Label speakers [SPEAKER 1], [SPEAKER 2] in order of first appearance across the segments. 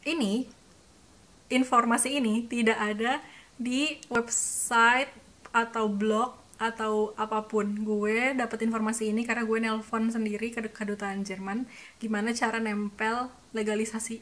[SPEAKER 1] ini, informasi ini tidak ada di website atau blog atau apapun. Gue dapet informasi ini karena gue nelpon sendiri ke kedutaan Jerman gimana cara nempel legalisasi.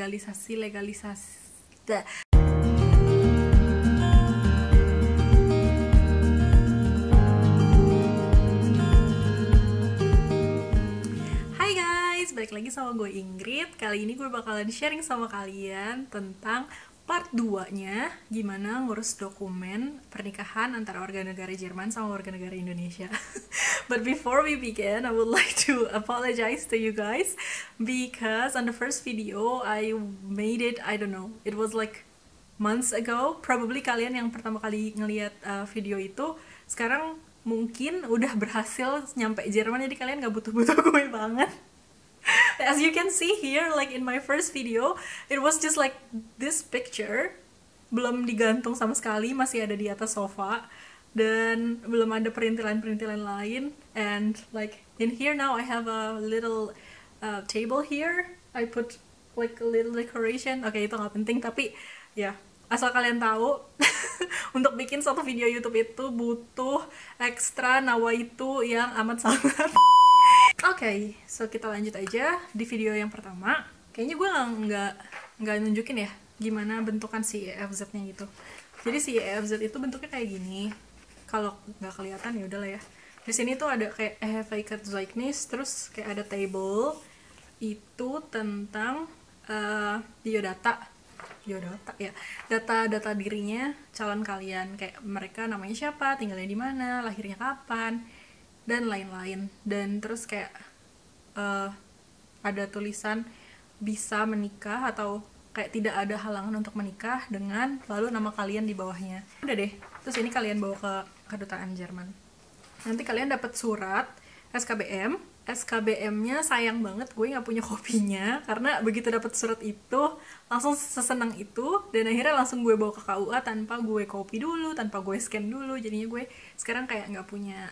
[SPEAKER 1] Hai guys, balik lagi sama gue Ingrid. Kali ini gue bakalan sharing sama kalian tentang part 2-nya gimana ngurus dokumen pernikahan antara warga negara Jerman sama warga negara Indonesia. But before we begin, I would like to apologize to you guys because on the first video I made it, I don't know, it was like months ago. Probably kalian yang pertama kali ngelihat video itu sekarang mungkin udah berhasil nyampe Jerman, jadi kalian gak butuh-butuh gue banget. As you can see here, like in my first video, it was just like this picture, belum digantung sama sekali, masih ada di atas sofa, dan belum ada perintilan-perintilan lain. And like in here now I have a little table here, I put like a little decoration. Oke, itu gak penting, tapi ya asal kalian tahu, untuk bikin satu video YouTube itu butuh ekstra nawaitu yang amat sangat. Oke, so kita lanjut aja di video yang pertama. Kayaknya gue nggak nunjukin ya gimana bentukan si EFZ-nya gitu. Jadi si EFZ itu bentuknya kayak gini. Kalau nggak kelihatan ya udahlah ya. Di sini tuh ada kayak Zeugnis, terus kayak ada table itu tentang biodata ya, data dirinya calon kalian, kayak mereka namanya siapa, tinggalnya di mana, lahirnya kapan, dan lain-lain. Dan terus kayak ada tulisan bisa menikah atau kayak tidak ada halangan untuk menikah dengan, lalu nama kalian di bawahnya. Udah deh, terus ini kalian bawa ke kedutaan Jerman. Nanti kalian dapat surat SKBM-nya sayang banget gue nggak punya kopinya, karena begitu dapat surat itu langsung sesenang itu, dan akhirnya langsung gue bawa ke KUA tanpa gue copy dulu, tanpa gue scan dulu. Jadinya gue sekarang kayak nggak punya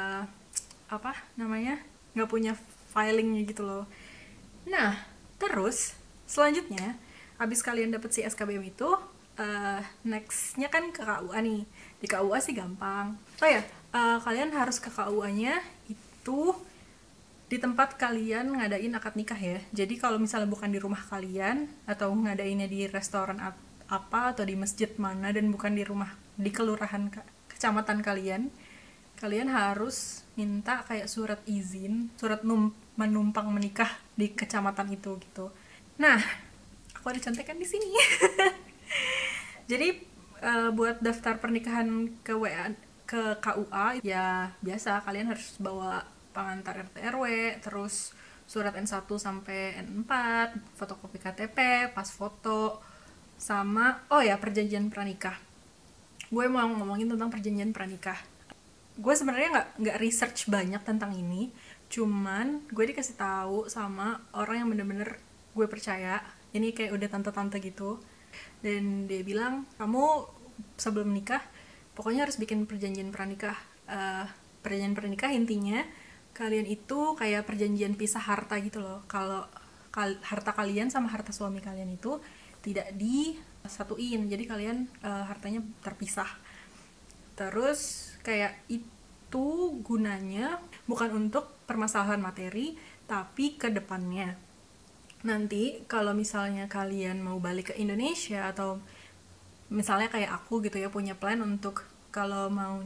[SPEAKER 1] nggak punya filingnya gitu loh. Nah, terus selanjutnya abis kalian dapet si SKBM itu, nextnya kan ke KUA nih. Di KUA sih gampang. Oh ya, kalian harus ke KUA-nya itu di tempat kalian ngadain akad nikah ya. Jadi kalau misalnya bukan di rumah kalian atau ngadainnya di restoran apa atau di masjid mana, dan bukan di rumah, di kelurahan kecamatan kalian harus minta kayak surat izin, surat menumpang menikah di kecamatan itu gitu. Nah, aku ada contekan di sini. Jadi buat daftar pernikahan ke KUA ya biasa kalian harus bawa pengantar RT RW, terus surat N1 sampai N4, fotokopi KTP, pas foto, sama perjanjian pranikah. Gue mau ngomongin tentang perjanjian pranikah. Gue sebenarnya nggak research banyak tentang ini, cuman gue dikasih tahu sama orang yang bener-bener gue percaya. Ini kayak udah tante-tante gitu, dan dia bilang kamu sebelum nikah pokoknya harus bikin perjanjian pranikah. Perjanjian pranikah intinya kalian itu kayak perjanjian pisah harta gitu loh. Kalau harta kalian sama harta suami kalian itu tidak disatuin, jadi kalian hartanya terpisah. Terus kayak itu gunanya bukan untuk permasalahan materi, tapi ke depannya. Nanti kalau misalnya kalian mau balik ke Indonesia, atau misalnya kayak aku gitu ya, punya plan untuk kalau mau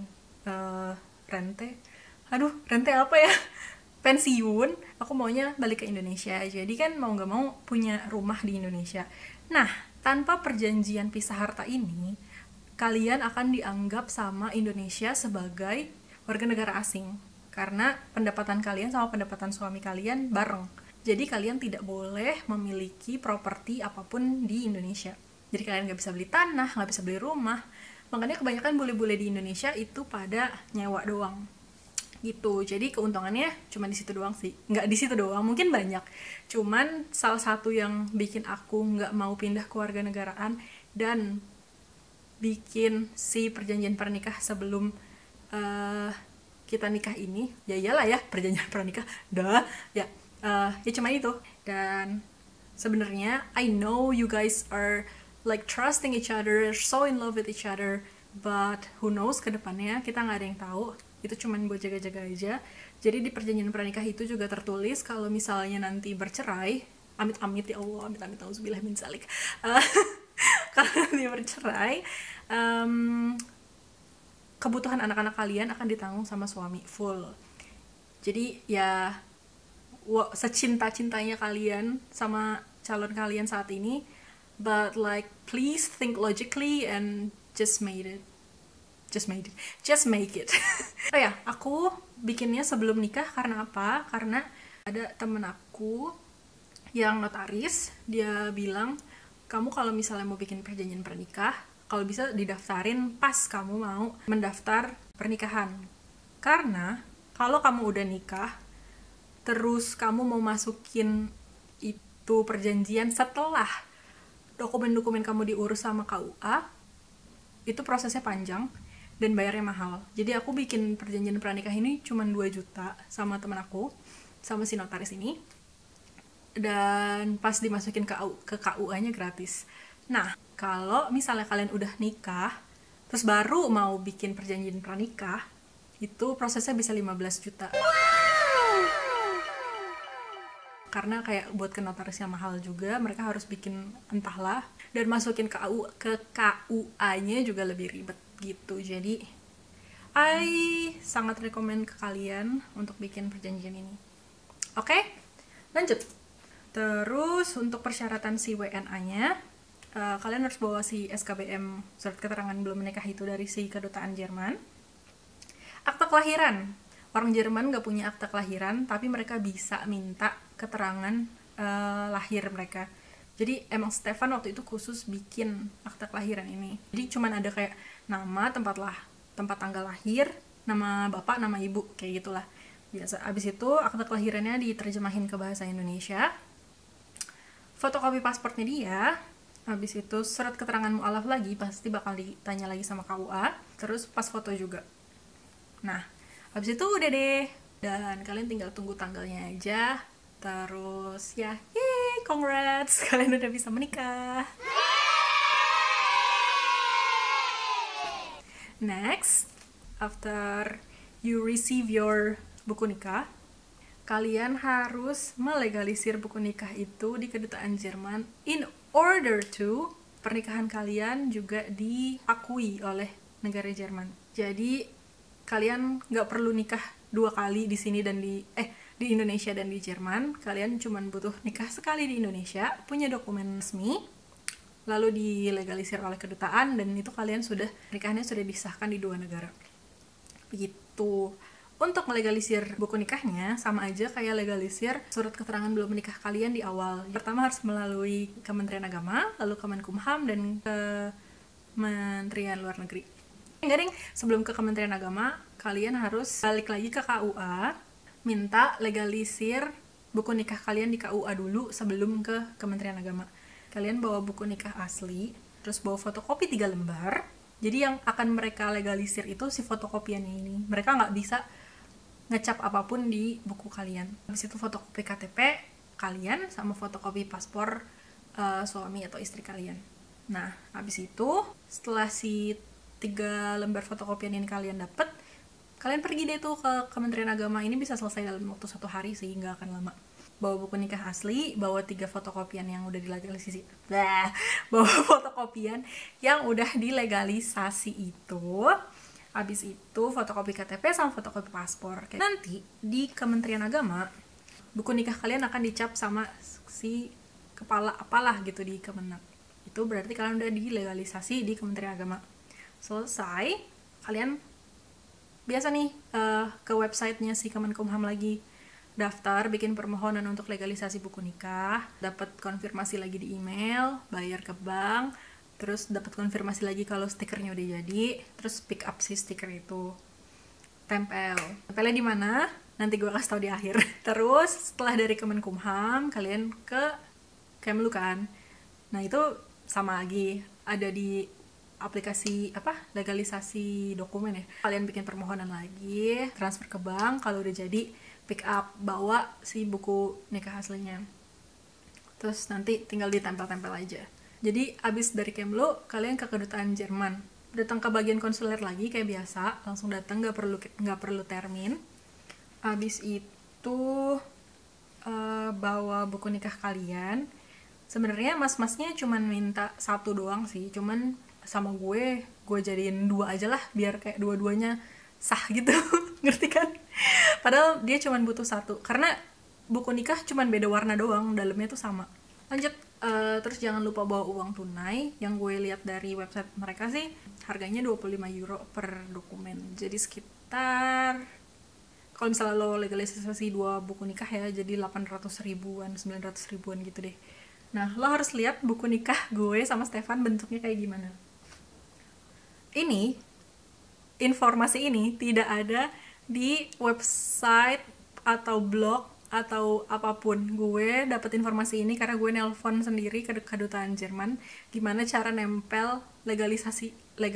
[SPEAKER 1] rente apa ya, pensiun, aku maunya balik ke Indonesia. Jadi kan mau gak mau punya rumah di Indonesia. Nah, tanpa perjanjian pisah harta ini, kalian akan dianggap sama Indonesia sebagai warga negara asing, karena pendapatan kalian sama pendapatan suami kalian bareng. Jadi kalian tidak boleh memiliki properti apapun di Indonesia. Jadi kalian gak bisa beli tanah, gak bisa beli rumah. Makanya kebanyakan bule-bule di Indonesia itu pada nyewa doang gitu. Jadi keuntungannya cuma di situ doang sih. Nggak di situ doang, mungkin banyak. Cuman salah satu yang bikin aku nggak mau pindah ke warga negaraan dan bikin si perjanjian pernikah sebelum kita nikah ini, ya iyalah ya perjanjian pernikah, ya cuma itu. Dan Sebenarnya I know you guys are like trusting each other, so in love with each other, but who knows ke depannya, kita nggak ada yang tahu. Itu cuman buat jaga-jaga aja. Jadi di perjanjian pranikah itu juga tertulis kalau misalnya nanti bercerai, amit-amit ya Allah, amit-amit auzubillah min zalik. Kalau nanti bercerai, kebutuhan anak-anak kalian akan ditanggung sama suami full. Jadi ya secinta-cintanya kalian sama calon kalian saat ini, but like please think logically and just make it. Oh ya, aku bikinnya sebelum nikah karena apa? Karena ada temen aku yang notaris, dia bilang, kamu kalau misalnya mau bikin perjanjian pernikah, kalau bisa didaftarin pas kamu mau mendaftar pernikahan. Karena kalau kamu udah nikah, terus kamu mau masukin itu perjanjian setelah dokumen-dokumen kamu diurus sama KUA, itu prosesnya panjang dan bayarnya mahal. Jadi aku bikin perjanjian pranikah ini cuma 2 juta sama temen aku, sama si notaris ini. Dan pas dimasukin ke KUA-nya gratis. Nah, kalau misalnya kalian udah nikah, terus baru mau bikin perjanjian pranikah, itu prosesnya bisa 15 juta. Karena kayak buat ke notarisnya mahal juga, mereka harus bikin entahlah, dan masukin ke KUA-nya juga lebih ribet gitu. Jadi I sangat rekomen ke kalian untuk bikin perjanjian ini. Oke, lanjut. Terus untuk persyaratan si WNA-nya, kalian harus bawa si SKBM, surat keterangan belum menikah itu dari si kedutaan Jerman. Akta kelahiran, orang Jerman nggak punya akta kelahiran, tapi mereka bisa minta keterangan lahir mereka. Jadi emang Stefan waktu itu khusus bikin akta kelahiran ini. Jadi cuman ada kayak nama, tempat tanggal lahir, nama bapak, nama ibu, kayak gitulah. Biasa. Abis itu akta kelahirannya diterjemahin ke bahasa Indonesia. Fotokopi pasportnya dia. Abis itu surat keterangan mu'alaf lagi, pasti bakal ditanya lagi sama KUA. Terus pas foto juga. Nah, abis itu udah deh. Dan kalian tinggal tunggu tanggalnya aja. Terus ya, yeay, congrats, kalian udah bisa menikah. Next, after you receive your buku nikah, kalian harus melegalisir buku nikah itu di kedutaan Jerman in order to pernikahan kalian juga diakui oleh negara Jerman. Jadi kalian nggak perlu nikah 2 kali di sini dan di Indonesia dan di Jerman. Kalian cuma butuh nikah sekali di Indonesia, punya dokumen resmi, lalu dilegalisir oleh kedutaan, dan itu kalian nikahannya sudah disahkan di 2 negara. Begitu. Untuk melegalisir buku nikahnya sama aja kayak legalisir surat keterangan belum menikah kalian di awal. Pertama harus melalui Kementerian Agama, lalu Kemenkumham, dan Kementerian Luar Negeri. Enggak, sebelum ke Kementerian Agama, kalian harus balik lagi ke KUA, minta legalisir buku nikah kalian di KUA dulu sebelum ke Kementerian Agama. Kalian bawa buku nikah asli, terus bawa fotokopi 3 lembar. Jadi yang akan mereka legalisir itu si fotokopiannya ini. Mereka nggak bisa ngecap apapun di buku kalian. Habis itu fotokopi KTP kalian sama fotokopi paspor suami atau istri kalian. Nah, habis itu setelah si 3 lembar fotokopian ini kalian dapet, kalian pergi deh tuh ke Kementerian Agama. Ini bisa selesai dalam waktu 1 hari sih, nggak akan lama. Bawa buku nikah asli, bawa 3 fotokopian yang udah dilegalisasi. Bawa fotokopian yang udah dilegalisasi itu. Habis itu fotokopi KTP sama fotokopi paspor. Nanti di Kementerian Agama, buku nikah kalian akan dicap sama si kepala apalah gitu di Kemenak. Itu berarti kalian udah dilegalisasi di Kementerian Agama. Selesai, kalian biasa nih ke websitenya si Kemenkumham lagi, daftar, bikin permohonan untuk legalisasi buku nikah, dapat konfirmasi lagi di email, bayar ke bank, terus dapat konfirmasi lagi kalau stikernya udah jadi, terus pick up si stiker itu, tempelnya di mana? Nanti gue kasih tau di akhir. Terus setelah dari Kemenkumham, kalian ke Kemlu kan. Nah itu sama lagi, ada di aplikasi legalisasi dokumen ya. Kalian bikin permohonan lagi, transfer ke bank, kalau udah jadi pick up, bawa si buku nikah aslinya. terus nanti tinggal ditempel-tempel aja. Jadi abis dari Kemlu kalian ke kedutaan Jerman, datang ke bagian konsuler lagi kayak biasa, langsung datang, nggak perlu termin. Abis itu bawa buku nikah kalian. Sebenarnya mas-masnya cuman minta 1 doang sih, cuman sama gue jadiin 2 aja lah biar kayak dua-duanya sah gitu. Ngerti kan? Padahal dia cuman butuh 1 karena buku nikah cuman beda warna doang, dalamnya tuh sama. Lanjut, terus jangan lupa bawa uang tunai. Yang gue lihat dari website mereka sih harganya 25 euro per dokumen, jadi sekitar, kalau misalnya lo legalisasi 2 buku nikah ya, jadi 800 ribuan, 900 ribuan gitu deh. Nah, lo harus lihat buku nikah gue sama Stefan bentuknya kayak gimana. Informasi ini tidak ada di website atau blog atau apapun. Gue dapet informasi ini karena gue nelpon sendiri ke kedutaan Jerman gimana cara nempel legalisasi.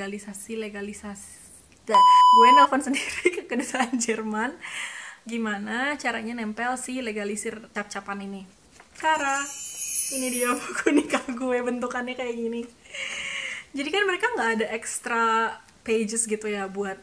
[SPEAKER 1] Gue nelpon sendiri ke kedutaan Jerman gimana caranya nempel si legalisir cap-capan ini. Ini dia buku nikah gue, bentukannya kayak gini. Jadi kan mereka nggak ada extra pages gitu ya buat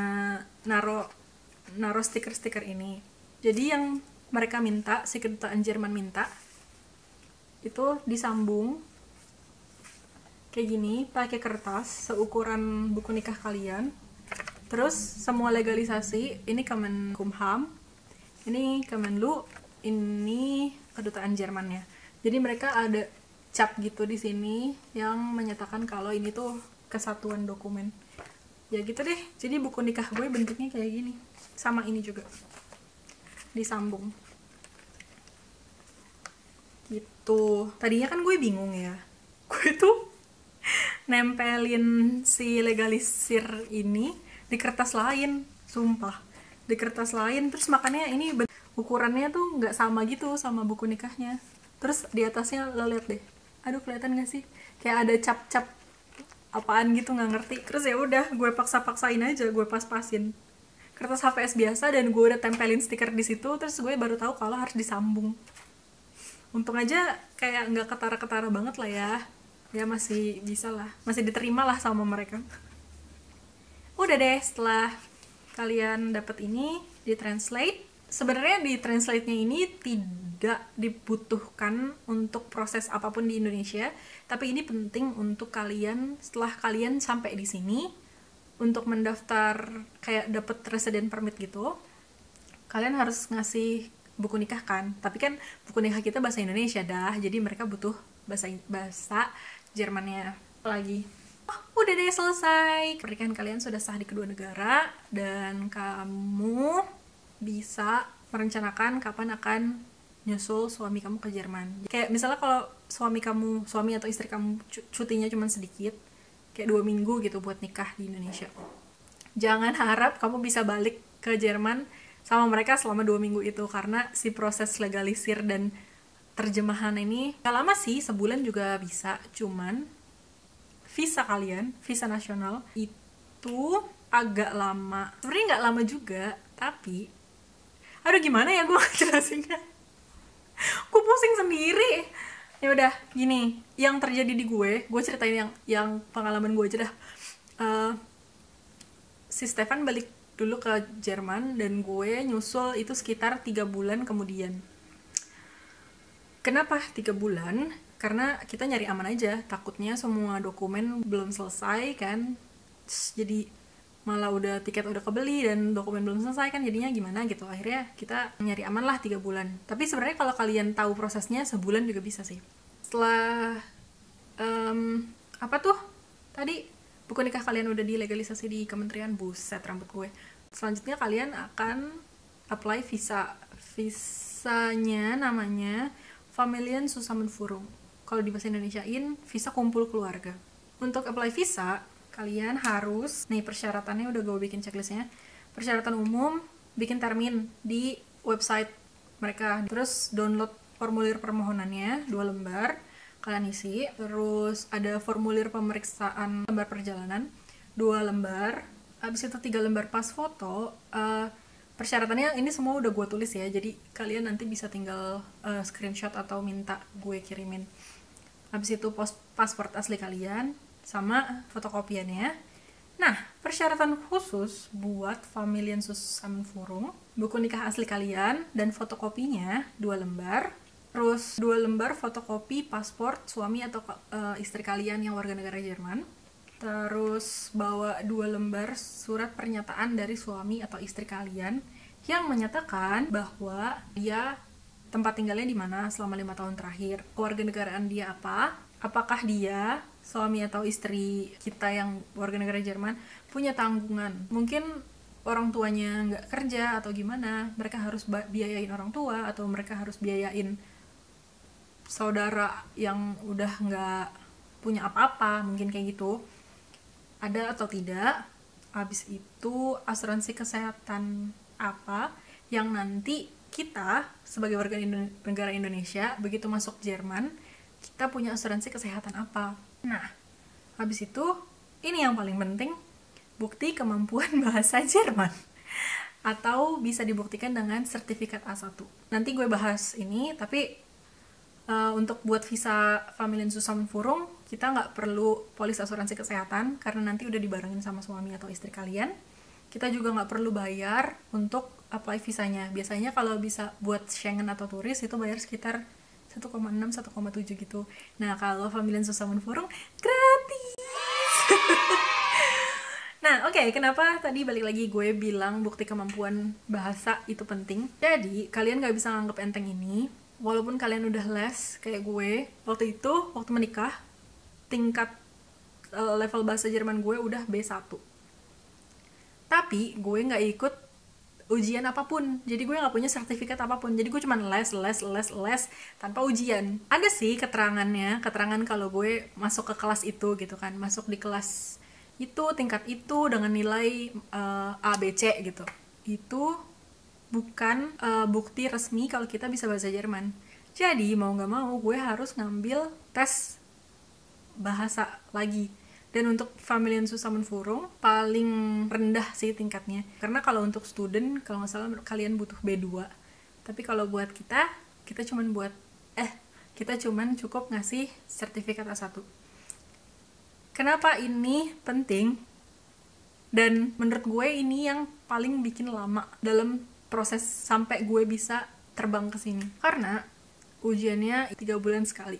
[SPEAKER 1] naro stiker-stiker ini. Jadi yang mereka minta, si kedutaan Jerman minta, itu disambung kayak gini, pakai kertas seukuran buku nikah kalian. Terus semua legalisasi, ini Kemenkumham, ini Kemenlu, ini kedutaan Jermannya. Jadi mereka ada cap gitu di sini yang menyatakan kalau ini tuh kesatuan dokumen. Ya gitu deh. Jadi buku nikah gue bentuknya kayak gini. Sama ini juga. Disambung. Gitu. Tadinya kan gue bingung ya. Gue tuh nempelin si legalisir ini di kertas lain, sumpah. Di kertas lain, terus makanya ini ukurannya tuh nggak sama gitu sama buku nikahnya. Terus di atasnya lo liat deh, aduh kelihatan nggak sih kayak ada cap-cap apaan gitu, nggak ngerti. Terus ya udah gue paksain aja, gue pas-pasin kertas HVS biasa dan gue udah tempelin stiker di situ. Terus gue baru tahu kalau harus disambung. Untung aja kayak nggak ketara-ketara banget lah ya masih bisa lah, masih diterima lah sama mereka. Udah deh, setelah kalian dapat ini ditranslate. Sebenarnya di translate-nya ini tidak dibutuhkan untuk proses apapun di Indonesia, tapi ini penting untuk kalian setelah kalian sampai di sini untuk mendaftar kayak dapat resident permit gitu. Kalian harus ngasih buku nikah kan, tapi kan buku nikah kita bahasa Indonesia dah, jadi mereka butuh bahasa Jermannya lagi. Udah deh, selesai. Pernikahan kalian sudah sah di kedua negara dan kamu bisa merencanakan kapan akan nyusul suami kamu ke Jerman. Kayak misalnya kalau suami atau istri kamu cutinya cuma sedikit, kayak 2 minggu gitu buat nikah di Indonesia, jangan harap kamu bisa balik ke Jerman sama mereka selama 2 minggu itu, karena si proses legalisir dan terjemahan ini gak lama sih, sebulan juga bisa. Cuman visa kalian, visa nasional itu agak lama. Sebenarnya nggak lama juga, tapi aduh gimana ya gue jelasinnya, gue pusing sendiri. Ya udah gini, yang terjadi di gue ceritain yang pengalaman gue aja dah. Si Stefan balik dulu ke Jerman dan gue nyusul itu sekitar 3 bulan kemudian. Kenapa 3 bulan? Karena kita nyari aman aja, takutnya semua dokumen belum selesai kan, jadi malah udah tiket udah kebeli dan dokumen belum selesai kan, jadinya gimana gitu. Akhirnya kita nyari aman lah 3 bulan. Tapi sebenarnya kalau kalian tahu prosesnya sebulan juga bisa sih. Setelah apa tuh tadi, buku nikah kalian udah dilegalisasi di kementerian, buset rambut gue. Selanjutnya kalian akan apply visa. Visanya namanya Familienzusammenführung. Kalau di bahasa Indonesiain visa kumpul keluarga. Untuk apply visa kalian harus, nih persyaratannya udah gue bikin checklistnya. Persyaratan umum, bikin termin di website mereka. Terus download formulir permohonannya 2 lembar, kalian isi. Terus ada formulir pemeriksaan lembar perjalanan 2 lembar. Habis itu 3 lembar pas foto. Persyaratannya ini semua udah gue tulis ya, jadi kalian nanti bisa tinggal screenshot atau minta gue kirimin. Habis itu paspor asli kalian sama fotokopiannya. Nah, persyaratan khusus buat Familiensus Zusammenführung, buku nikah asli kalian dan fotokopinya 2 lembar. Terus 2 lembar fotokopi paspor suami atau istri kalian yang warga negara Jerman. Terus bawa 2 lembar surat pernyataan dari suami atau istri kalian yang menyatakan bahwa dia tempat tinggalnya di mana selama 5 tahun terakhir, kewarganegaraan dia apa, apakah dia, suami atau istri kita yang warga negara Jerman, punya tanggungan. Mungkin orang tuanya nggak kerja atau gimana, mereka harus biayain orang tua, atau mereka harus biayain saudara yang udah nggak punya apa-apa, mungkin kayak gitu. Ada atau tidak. Habis itu asuransi kesehatan apa yang nanti kita sebagai warga negara Indonesia begitu masuk Jerman, kita punya asuransi kesehatan apa. Nah, habis itu ini yang paling penting, bukti kemampuan bahasa Jerman atau bisa dibuktikan dengan sertifikat A1. Nanti gue bahas ini, tapi untuk buat visa Familiensus Zusammenführung kita nggak perlu polis asuransi kesehatan karena nanti udah dibarengin sama suami atau istri kalian. Kita juga nggak perlu bayar untuk apply visanya. Biasanya kalau bisa buat Schengen atau turis itu bayar sekitar 1,6-1,7 gitu. Nah, kalau Familiensus Zusammenführung gratis. Nah, oke, kenapa tadi balik lagi gue bilang bukti kemampuan bahasa itu penting. Jadi, kalian nggak bisa nganggap enteng ini. Walaupun kalian udah les kayak gue, waktu menikah, tingkat level bahasa Jerman gue udah B1. Tapi gue nggak ikut ujian apapun, jadi gue nggak punya sertifikat apapun, jadi gue cuma les tanpa ujian. Ada sih keterangan kalau gue masuk ke kelas itu gitu kan, masuk di kelas itu, tingkat itu dengan nilai A, B, C gitu. Itu bukan bukti resmi kalau kita bisa bahasa Jerman. Jadi mau nggak mau gue harus ngambil tes bahasa lagi. Dan untuk Familiensus Zusammenführung paling rendah sih tingkatnya. Karena kalau untuk student, kalau nggak salah kalian butuh B2. Tapi kalau buat kita cuman cukup ngasih sertifikat A1. Kenapa ini penting? Dan menurut gue ini yang paling bikin lama dalam proses sampai gue bisa terbang ke sini. Karena ujiannya 3 bulan sekali.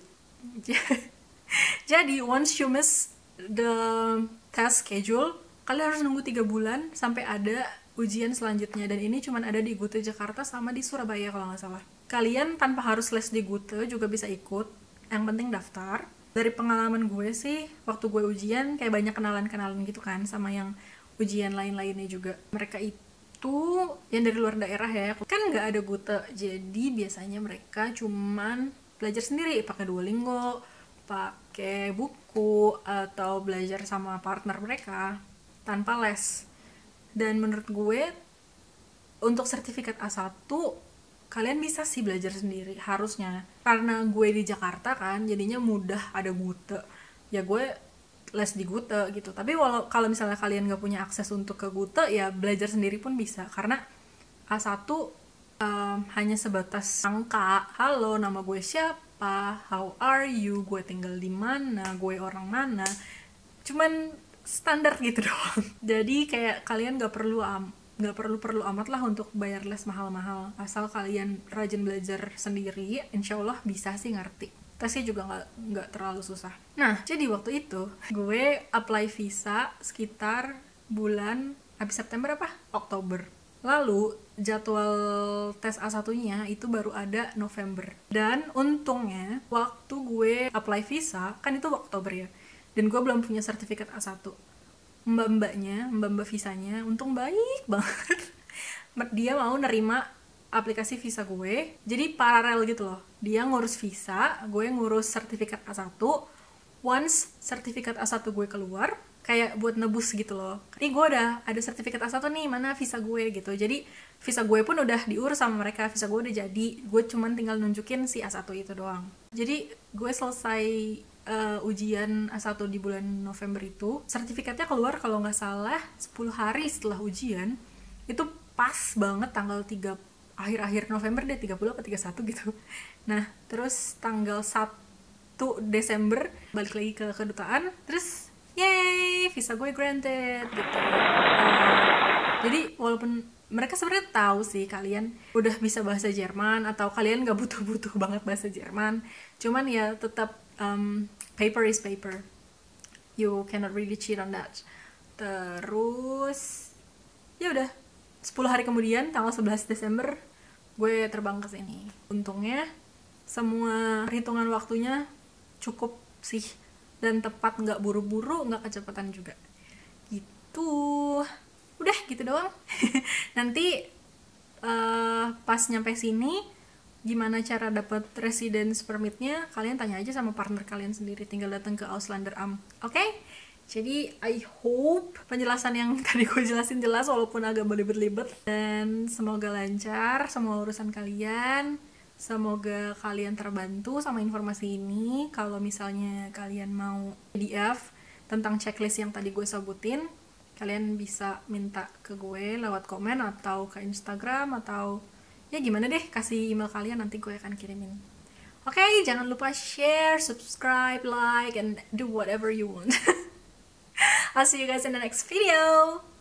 [SPEAKER 1] Jadi once you miss the test schedule, kalian harus nunggu 3 bulan sampai ada ujian selanjutnya. Dan ini cuma ada di GUTE Jakarta sama di Surabaya kalau nggak salah. Kalian tanpa harus les di GUTE juga bisa ikut, yang penting daftar. Dari pengalaman gue sih, waktu gue ujian kayak banyak kenalan-kenalan gitu kan, sama yang ujian lain-lainnya juga. Mereka itu yang dari luar daerah ya, kan nggak ada GUTE, jadi biasanya mereka cuman belajar sendiri, pakai Duolingo, pakai buku, atau belajar sama partner mereka tanpa les. Dan menurut gue untuk sertifikat A1 kalian bisa sih belajar sendiri harusnya. Karena gue di Jakarta kan, jadinya mudah ada GUTE, ya gue les di GUTE gitu. Tapi kalau misalnya kalian gak punya akses untuk ke GUTE, ya belajar sendiri pun bisa. Karena A1 hanya sebatas angka, halo nama gue siapa, how are you, gue tinggal di mana, gue orang mana, cuman standar gitu doang. Jadi kayak kalian gak perlu amat lah untuk bayar les mahal-mahal. Asal kalian rajin belajar sendiri, insya Allah bisa sih ngerti. Tesnya juga nggak terlalu susah. Nah, jadi waktu itu gue apply visa sekitar bulan habis September apa? Oktober. Lalu jadwal tes A1-nya itu baru ada November. Dan untungnya waktu gue apply visa, kan itu Oktober ya, dan gue belum punya sertifikat A1. Mbak visanya untung baik banget. Dia mau nerima aplikasi visa gue, jadi paralel gitu loh. Dia ngurus visa, gue ngurus sertifikat A1. Once sertifikat A1 gue keluar, kayak buat nebus gitu loh, ini gue udah ada sertifikat A1 nih, mana visa gue gitu. Jadi visa gue pun udah diurus sama mereka, visa gue udah jadi, gue cuman tinggal nunjukin si A1 itu doang. Jadi gue selesai ujian A1 di bulan November itu, sertifikatnya keluar kalau nggak salah 10 hari setelah ujian. Itu pas banget tanggal 3 akhir-akhir November deh, 30 atau 31 gitu. Nah, terus tanggal 1 Desember balik lagi ke kedutaan, terus yay, visa gue granted gitu. Jadi walaupun mereka sebenarnya tahu sih kalian udah bisa bahasa Jerman atau kalian gak butuh-butuh banget bahasa Jerman, cuman ya tetap paper is paper, you cannot really cheat on that. Terus ya udah 10 hari kemudian tanggal 11 Desember gue terbang ke sini. Untungnya semua perhitungan waktunya cukup sih dan tepat, nggak buru-buru, nggak kecepatan juga gitu. Udah gitu doang. Nanti pas nyampe sini gimana cara dapat residence permitnya, kalian tanya aja sama partner kalian sendiri, tinggal datang ke Ausländeramt. Oke? Jadi I hope penjelasan yang tadi gue jelasin jelas walaupun agak belibet-libet, dan semoga lancar semua urusan kalian. Semoga kalian terbantu sama informasi ini. Kalau misalnya kalian mau PDF tentang checklist yang tadi gue sebutin, kalian bisa minta ke gue lewat komen atau ke Instagram atau ya gimana deh, kasih email kalian, nanti gue akan kirimin. Oke, jangan lupa share, subscribe, like, and do whatever you want. I'll see you guys in the next video.